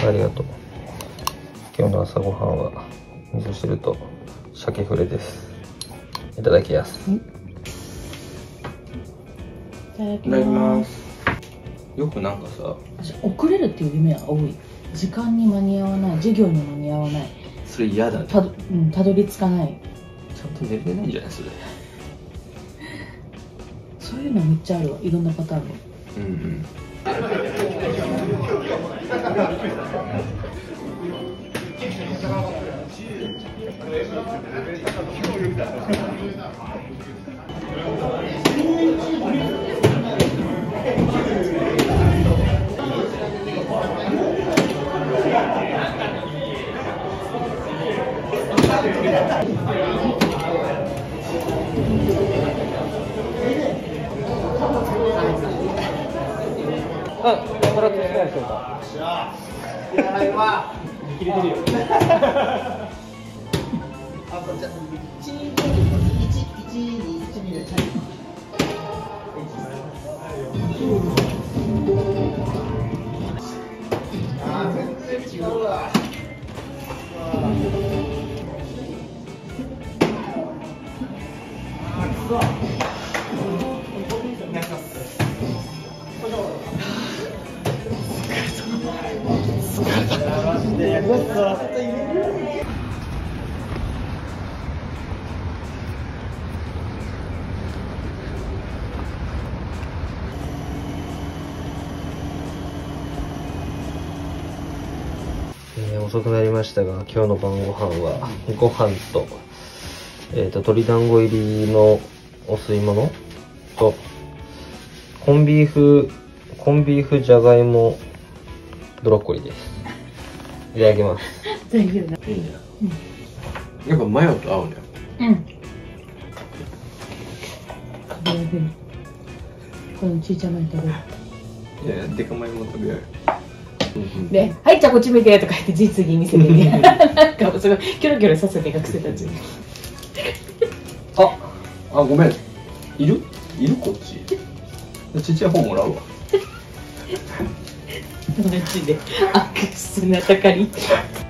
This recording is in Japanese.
ありがとう。今日の朝ごはんは味噌汁と鮭フレです。いただきます。 いただきます。 よくなんかさ、 遅れるっていう夢は多い。時間に間に合わない、授業に間に合わない。 それ嫌だね。 たどり着かない。 ちゃんと寝れてないんじゃないそれ。 そういうのめっちゃあるわ。いろんなパターンの。 うんうん。あ、これは少ないでしょうか。やばい。切れてるよ。あ、こっち。あ、全然違うわ。遅くなりましたが、今日の晩ご飯はご飯と、鶏団子入りのお吸い物とコンビーフじゃがいもブロッコリーです。いただきます。 いいね。 やっぱマヨと合うね。 うん。このちいちゃなマヨ食べる。 いやいや、デカマヨも食べようよ。 で、はい、じゃあこっち向いてとか言って実技見せてね。なんかすごいキョロキョロさせて学生たち。 ごめん。いるこっち。ちっちゃい方もらうわ。 マジで悪質なたかり。